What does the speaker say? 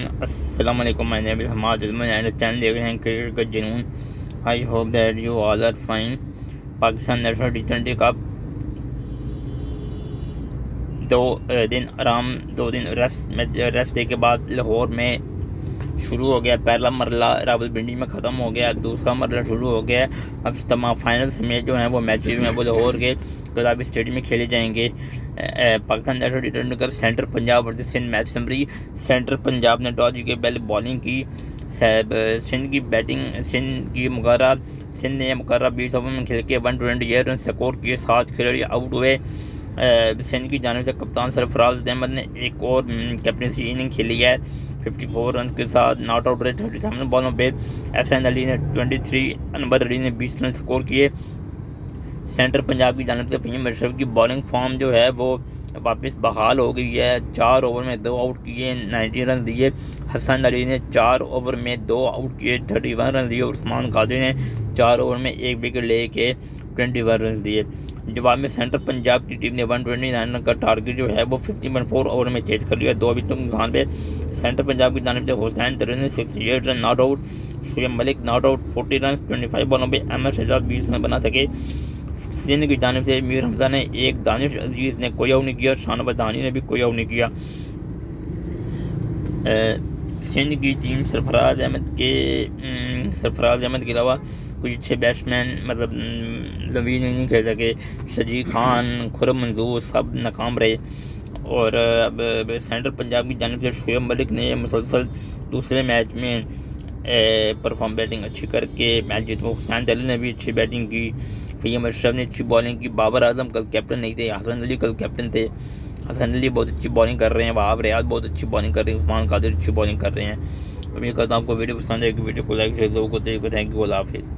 अस्सलाम वालेकुम, my name is Hamad Ajmal and channel देख रहे हैं क्रिकेट का जुनून। I hope that you all are fine. Pakistan national टी20 कप 2 दिन रेस्ट डे के बाद लाहौर में शुरू हो गया। पहला मरला रावलपिंडी में ख़त्म हो गया, दूसरा मरला शुरू हो गया। अब तमाम फाइनल्स में जो हैं वो मैचेज में वो लाहौर के गुलाबी स्टेडियम में खेले जाएंगे। पाकिस्तान नेशनल टी20 cup centre Punjab versus Sindh match summary. Centre Punjab ने टॉस जीत के पहले बॉलिंग की। सिंध ने मुकर्रर 20 ओवर में खेल के 128 रन स्कोर किए, 7 खिलाड़ी आउट हुए। सिंध की जानिब से कप्तान सरफराज अहमद ने एक और कैप्टनसी इनिंग खेली है 54 रन के साथ। नॉट आउट रहे 37 बॉलों पे। एहसन अली ने 23, अनवर अली ने 20 रन स्कोर किए। सेंटर पंजाब की जानिब से फहीम अशरफ की बॉलिंग फॉर्म जो है वो वापस बहाल हो गई है। 4 ओवर में 2 आउट किए, 90 रन दिए। हसन अली ने 4 ओवर में 2 आउट किए, 31 रन दिए। उस्मान कादिर ने 4 ओवर में 1 विकेट लेके 21 रन दिए। जवाब में सेंटर पंजाब की टीम ने 129 रन का टारगेट जो है वो 50.4 ओवर में चेज कर लिया। 2 विकेटों के खान पे सेंटर पंजाब की जानिब से हुसैन तरीन ने 68 run not out, Shoaib Malik not out 40 run 25 बॉलों पे। अहमद शहजाद 20 रन बना सके। सिंध की जानिब से मीर हमजा ने 1, दानिश अजीज़ ने कोई आउट नहीं किया, शाहनवाज दानी ने भी कोई आउट नहीं किया। सिंध की टीम सरफराज अहमद के अलावा कुछ अच्छे बैट्समैन मतलब नवीन नहीं खेल सके। शजी खान, खुरम मंजूर सब नाकाम रहे। और अब सेंटर पंजाब की जानिब से शुएब मलिक ने मुसलसल दूसरे मैच में परफॉर्म बैटिंग अच्छी करके मैच जीता। हुसैन तरीन ने भी अच्छी बैटिंग की। फहीम अशरफ ने अच्छी बॉलिंग की। बाबर आजम कल कैप्टन नहीं थे, हसन अली कल कैप्टन थे। हसन अली बहुत अच्छी बॉलिंग कर रहे हैं, वहाब रियाज बहुत अच्छी बॉलिंग कर रहे हैं, उस्मान कादिर अच्छी बॉलिंग कर रहे हैं। उम्मीद करता हूँ आपको वीडियो पसंद है। वीडियो को लाइक शेयर जरूर करते हैं। थैंक यू, अल्लाह हाफिज़।